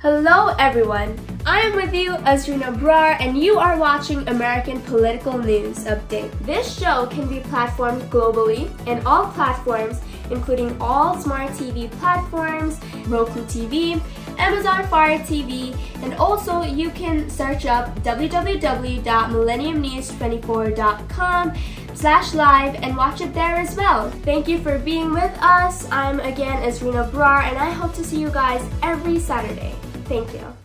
Hello everyone, I am with you, Azreen Abrar, and you are watching American Political News Update. This show can be platformed globally in all platforms, including all smart TV platforms, Roku TV, Amazon Fire TV, and also you can search up www.millenniumnews24.com/live and watch it there as well. Thank you for being with us. I'm again Azreen Abrar, and I hope to see you guys every Saturday. Thank you.